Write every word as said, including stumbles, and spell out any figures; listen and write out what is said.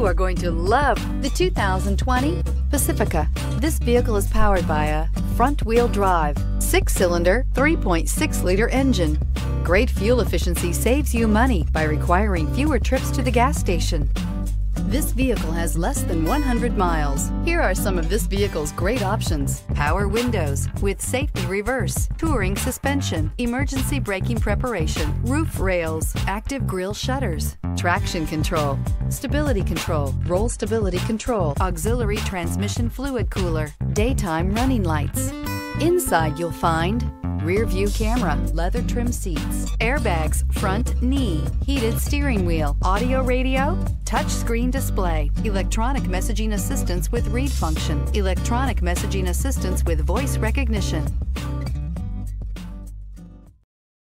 are going to love the two thousand twenty Pacifica. This vehicle is powered by a front-wheel drive, six-cylinder, three point six liter engine. Great fuel efficiency saves you money by requiring fewer trips to the gas station. This vehicle has less than one hundred miles. Here are some of this vehicle's great options: power windows with safety reverse, touring suspension, emergency braking preparation, roof rails, active grille shutters, traction control, stability control, roll stability control, auxiliary transmission fluid cooler, daytime running lights. Inside you'll find rear view camera, leather trim seats, airbags, front knee, heated steering wheel, audio radio, touch screen display, electronic messaging assistance with read function, electronic messaging assistance with voice recognition,